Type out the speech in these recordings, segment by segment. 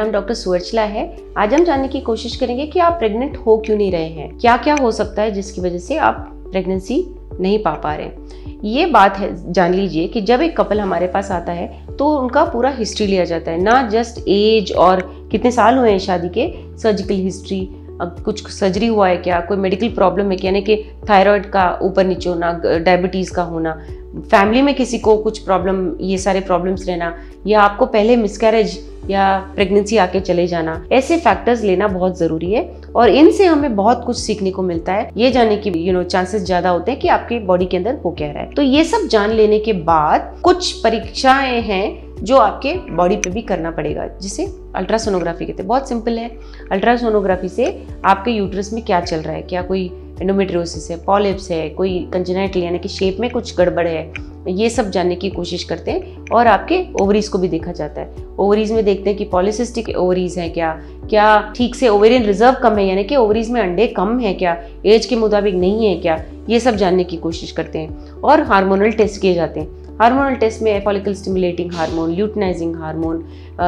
नाम डॉक्टर सुवर्चला है। आज हम जानने की कोशिश करेंगे कि आप प्रेग्नेंट हो क्यों नहीं रहे हैं, क्या क्या हो सकता है जिसकी वजह से आप प्रेगनेंसी नहीं पा रहे हैं। ये बात है, जान लीजिए कि जब एक कपल हमारे पास आता है तो उनका पूरा हिस्ट्री लिया जाता है, ना जस्ट एज और कितने साल हुए हैं शादी के, सर्जिकल हिस्ट्री, कुछ सर्जरी हुआ है क्या, कोई मेडिकल प्रॉब्लम है क्या, यानी कि थायराइड का ऊपर नीचे होना, डायबिटीज़ का होना, फैमिली में किसी को कुछ प्रॉब्लम, ये सारे प्रॉब्लम्स रहना, या आपको पहले मिसकैरेज या प्रेगनेंसी आके चले जाना, ऐसे फैक्टर्स लेना बहुत ज़रूरी है और इनसे हमें बहुत कुछ सीखने को मिलता है। ये जानने की चांसेस ज़्यादा होते हैं कि आपके बॉडी के अंदर हो क्या रहा है। तो ये सब जान लेने के बाद कुछ परीक्षाएं हैं जो आपके बॉडी पे भी करना पड़ेगा, जिसे अल्ट्रासोनोग्राफी कहते हैं। बहुत सिंपल है। अल्ट्रासोनोग्राफी से आपके यूट्रस में क्या चल रहा है, क्या कोई एंडोमेट्रियोसिस है, पॉलिप्स है, कोई कंजेनाइटल यानी कि शेप में कुछ गड़बड़ है, ये सब जानने की कोशिश करते हैं। और आपके ओवरीज को भी देखा जाता है। ओवरीज में देखते हैं कि पॉलिसिस्टिक ओवरीज हैं क्या ठीक से ओवेरियन रिजर्व कम है, यानी कि ओवरीज में अंडे कम है क्या, एज के मुताबिक नहीं है क्या, ये सब जानने की कोशिश करते हैं। और हार्मोनल टेस्ट किए जाते हैं। हार्मोनल टेस्ट में follicle stimulating hormone, luteinising hormone,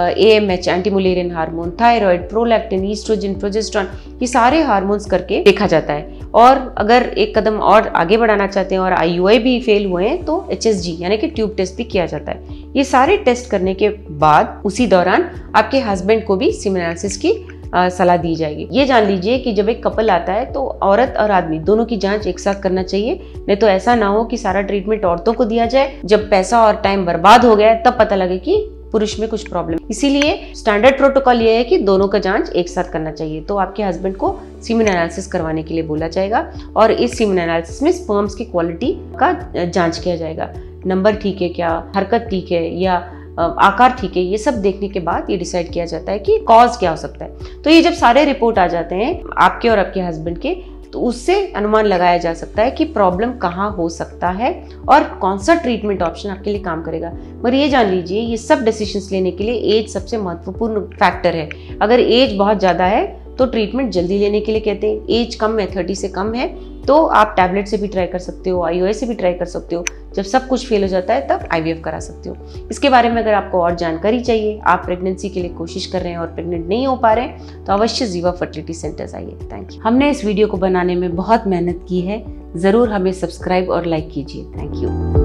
AMH antimullerian hormone, thyroid, prolactin, oestrogen, progesterone, ये सारे हार्मोन्स करके देखा जाता है। और अगर एक कदम और आगे बढ़ाना चाहते हैं और IUI भी फेल हुए हैं तो HSG यानी कि ट्यूब टेस्ट भी किया जाता है। ये सारे टेस्ट करने के बाद उसी दौरान आपके हस्बैंड को भी सीमेन एनालिसिस की सलाह दी जाएगी। ये जान लीजिए कि जब एक कपल आता है तो औरत और आदमी दोनों की जांच एक साथ करना चाहिए, नहीं तो ऐसा ना हो कि सारा ट्रीटमेंट औरतों को दिया जाए, जब पैसा और टाइम बर्बाद हो गया तब पता लगे कि पुरुष में कुछ प्रॉब्लम। इसीलिए स्टैंडर्ड प्रोटोकॉल ये है कि दोनों का जांच एक साथ करना चाहिए। तो आपके हस्बैंड को सीमेन एनालिसिस करवाने के लिए बोला जाएगा और इस सीमेन एनालिसिस में स्पर्म्स की क्वालिटी का जांच किया जाएगा। नंबर ठीक है क्या, हरकत ठीक है या आकार ठीक है, ये सब देखने के बाद ये डिसाइड किया जाता है कि कॉज क्या हो सकता है। तो ये जब सारे रिपोर्ट आ जाते हैं आपके और आपके हस्बैंड के, तो उससे अनुमान लगाया जा सकता है कि प्रॉब्लम कहाँ हो सकता है और कौन सा ट्रीटमेंट ऑप्शन आपके लिए काम करेगा। मगर ये जान लीजिए, ये सब डिसीजंस लेने के लिए एज सबसे महत्वपूर्ण फैक्टर है। अगर एज बहुत ज़्यादा है तो ट्रीटमेंट जल्दी लेने के लिए कहते हैं। एज कम है, 30 से कम है, तो आप टैबलेट से भी ट्राई कर सकते हो, IUI से भी ट्राई कर सकते हो। जब सब कुछ फेल हो जाता है तब IVF करा सकते हो। इसके बारे में अगर आपको और जानकारी चाहिए, आप प्रेगनेंसी के लिए कोशिश कर रहे हैं और प्रेग्नेंट नहीं हो पा रहे हैं, तो अवश्य जीवा फर्टिलिटी सेंटर्स आइए। Thank you. हमने इस वीडियो को बनाने में बहुत मेहनत की है, ज़रूर हमें सब्सक्राइब और लाइक कीजिए। Thank you.